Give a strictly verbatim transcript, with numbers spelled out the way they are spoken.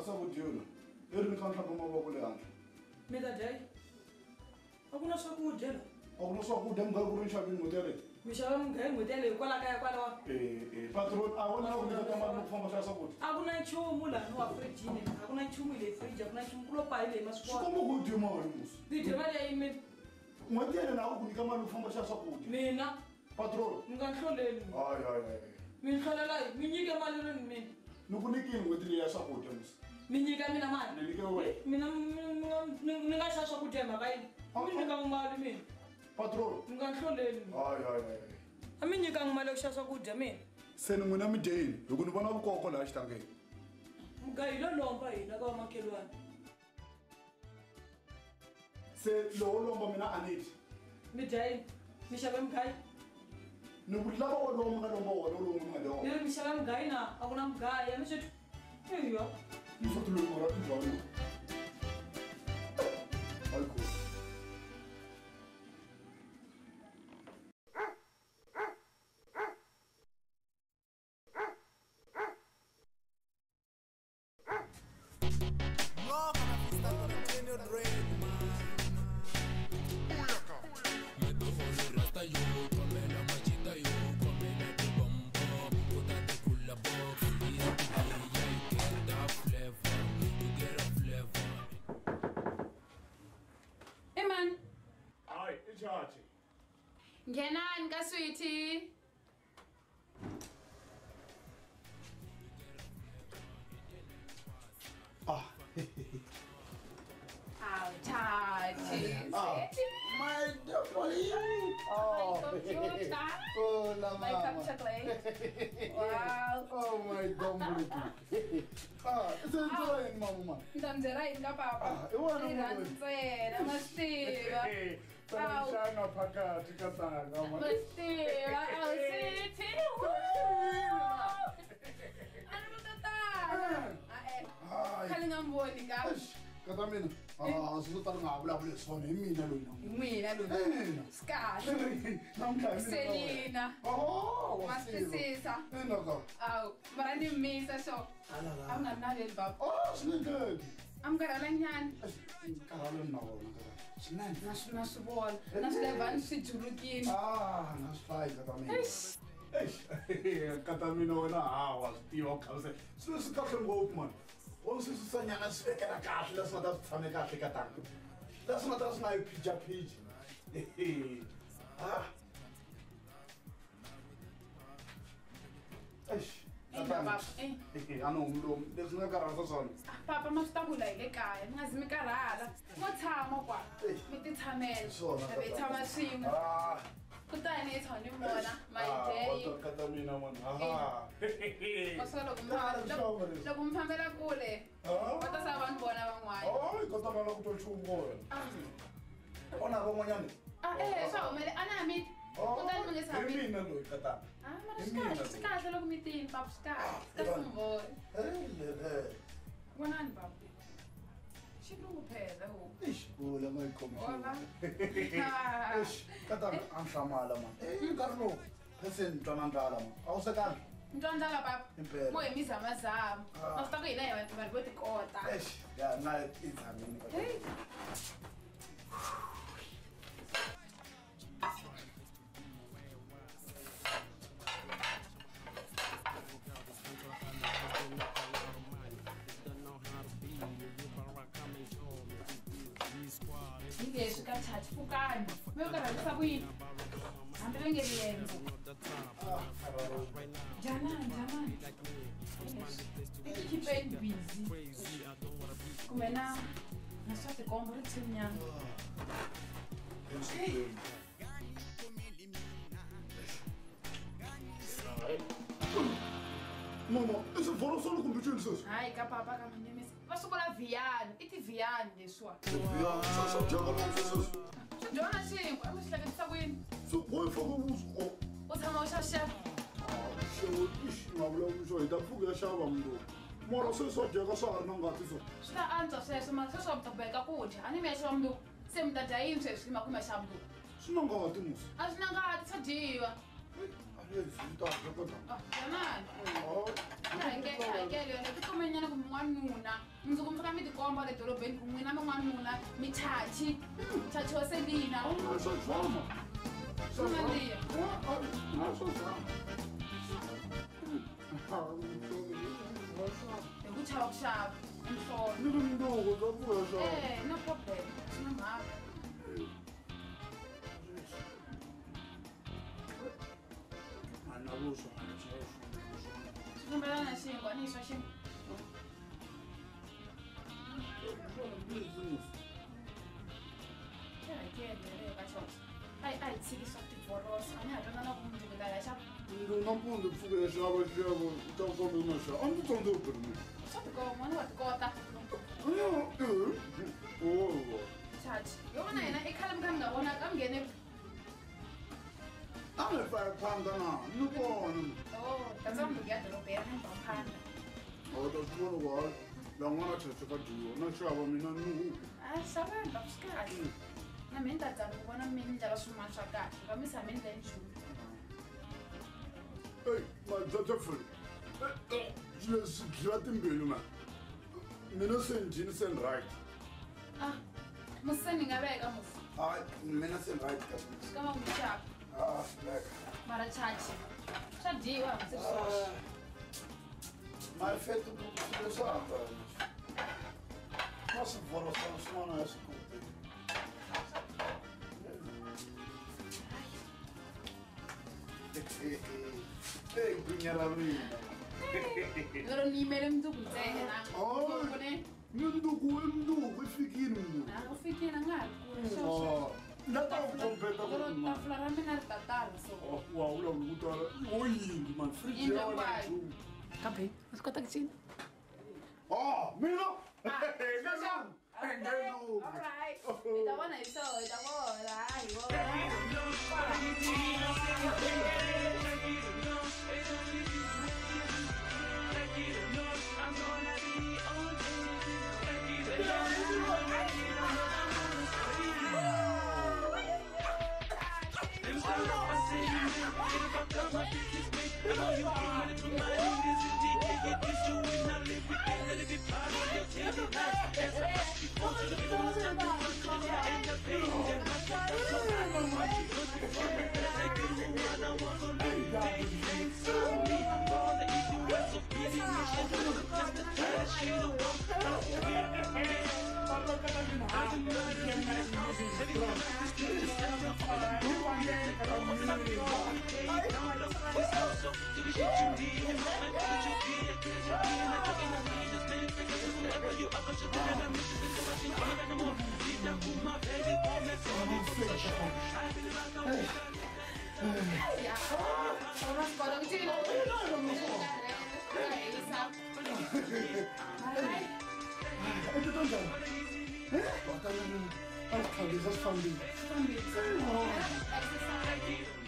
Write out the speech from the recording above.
swakudya yona leri ni kha ni hlamba mavoko le handle mina dai a ku na swakudya la a ku na swakudya mugari ku ri nxavini n'hweti yaleyo mi xava mugayi n'hweti yaleyo hikwalaho kaya kwalawa eh patron a wona ku nyiketa mali ku famba xava swakudya a ku na nchumu laha wa frijini a ku na nchumu hi le friji a ku na nchumu ku lo pali leyi swi maswikona komba ku dya mali musi ti dya mali ya yimini n'hweti yaleyo na ku ku nyika mali ku famba xava swakudya mina patron mi nga nhloleli hayi hayi hayi mi nhlolela yi mi nyike mali rini mina ni ku nikini n'hweti leyi ya swakudya musi mi nyika mina mali ni nyike wena mina ni nga xava swakudya hi mhaka yini mi nyikanga mali mina patron mi nga nhloleli hayi hayi hayi a mi nyikanga mali ya ku xava swakudya mina se ni n'wina mi dyeni hi ku ni vona vukoko laha xitangeni mugayi lo lomba hina ka vamakhelwana se lowo lomba mina a ni dyi mi dya yini mi xave mugayi ni ku lava wo lowu mi nga lomba wona lowu mi nga dya wona leri mi xava mugayi na a ku na mugayi a mi swi eya ni swa tiloyi mara i ndhawu yo hayi cool No, para fiesta con el genio red, man. Me tomo la rasta yo, come la machita yo, come la tu bombo, puta te culla box, y a tu ella y get that flavor, you get a flavor. Hey man, hayi i chachi ngenani ka sweetie? ah Aw, Chachi. Ah. my double Oh, so cute, huh? oh la My cup mama chocolate. Wow. oh my double ah it's enjoying mama Ndamzera yini ka papa? Ah, i wena mama. Ntsena, ma swi tiva. Sana shanga phakathi ka tanga Ma mama swi tiva. Aw, sweetie. Ano lo tatana? Ah, eh. hayi Khale nga mboni ka. kata mina ah swi ta nga vulavula hi swona hi mina loyi na Mina lo. mina Skahle. namhlanje Selina. oh Ma swisisa. ina ka Aw, mara ni misa so. alala Am nga naleli baba. oh sinendeki Am karhala nyana. karalo na wona kata sinene Na swi na swi vona. Na swi leva ni swi julukini. ah na swi fayi kata mina Eish. eish kata mina wena ha wa swi tiva khalse swi swi kahle ngopfu man o swi swi sanyana swi vekela kahle leswi nga ta swi tshame kahle ka tanga leswi nga ta swi nga yi phija phiji ah eish Ina baba. Eh. ano umlomo leswi nga karhasa swona Ah, papa ma swi ta vula hi le kaya. Mi nga zi mi karhala. Mo tshama kwa. Eish. Mi ti tshamela. Swona, Mi tata. tshama swin'we. ah Kutani hi tshama ni vona. My ah day. wa kata mina man aha Masuka loko mi Ah, famba- sure, loko- Marisa. loko mi fambela kule. Ah. Va ta sala va ni vona van'wana. oh kota na ku to nchumu wena Ah. ona van'wanyana Ah, eh, swa humele. A na mi. Kutani mi nge hi tshami. mina loyi kata Ah, mara Hi swi kahle. mina Swi loyi. kahle loko mi tini, papa. Swi kahle. Ah, Swi kahle Ivana. ku mi vona. helele Vonani baba. Xilungu phela ho. eish bula ma ikhomi Wala. Ah. eish kata an hlamala man eh nkarhi lowu pheseni twana ndlala man a wu sekanga Ntwandzala papa. Impela. Mo hi mizamazama. Ah. Ma swi ta ku hina hi vanhu vanhu vo tikota. eish ya na i tshamini kata Hey. Hi leswi ka Chachi pfukani. Mi yo karhalisa ku yini? Hambi va nge riendzo. Janani, janani. I ti khipeni busy. Kumbe na na swa tikombo ri tshinyana. mama i swivholo swa loko mbicini sweswi Hayi ka papa ka manyemisi. Va swi vula Viyani. I ti Viyani leswiwa. ya swa dyaka loko sweswi Swi dyona xinkwa. A mi swi hleketisa ku yini? so boy faka vuswo U tshama u xaxefa. xewo ish nga vulavuli swo hi ta pfuka ya xava mundlo mara se swa dyeka swa ha ri na ngati so Swi ta antswa sweswo mara sweswo va mi ta boheka ku dya. A ni mi ya xava mundzuku. Se mi ta dya yini sweswi makume xa mundzuku? swi na ngati musi A swi na ngati swa dyiwa. zinto kodwa. Oh, jamani. Oh. Hayi ke hayi ke yona kumenyana kumnwanuna. Ngizokumfaka midikomba le dorobheni kumwina man'wanuna michachi. Chachi waselina. Oh, so drama. So Mandiya. Oh, so drama. Ukuchava kushava. Mhlolo. Nilumnduku zaphusha. Eh, no problem. Sinamama. Anabuso. Sikumbelana na shingo, anisho shingo. Hayi ke yona kachocha. Hayi ayi tsiki sokuthi divorce. Ani hadona na kumuntu kudala shap. Ndinampundu pfuke shabo shabo takombe masha. Anditonde ukurni. Sokuthi go mwana watikota. Oh. Chachi. Yona yena ekhala mkami ngabona kamngene. I'm five pounds an hour. No one. Oh, kazambu ngiyadolobheni hamba phanda. Oh, that's one of what. La ngwana tshetse ka duo. Na shaba mina nu. Ah, sabenza kusikhathi. Na mina ndadzama ukubona mina indlela sumasha kahle. Ngamisa mina indlela enjulu. Hey, my daughter friend. Yes, dlila timbili man. Mina sendini send right. Ah, museni ngabeka musi. Hayi, mina send right ka. Kama ngishaka. Ah, like. Mara chachi. Shadiwa msisosha. My feto do filho samba. Nossa, voro só semana essa conta. Ei, punhara minha. Loro ni mere mduku ntsena na. Oh. Kone. Nduku, nduku, ifikini nduku. Na ufikina ngalo. Oh. Nata kompeta Loro ko. tafula ra mina ri tatala so. Oh, wow, lo ngutara. Oyi, man, free ya wala. Kabe, mas kota kicin. Oh, mina. Okay. Ngalo. Alright. Itawa na iso, itawa la, iwo. Ai, cabeças família. Exercise.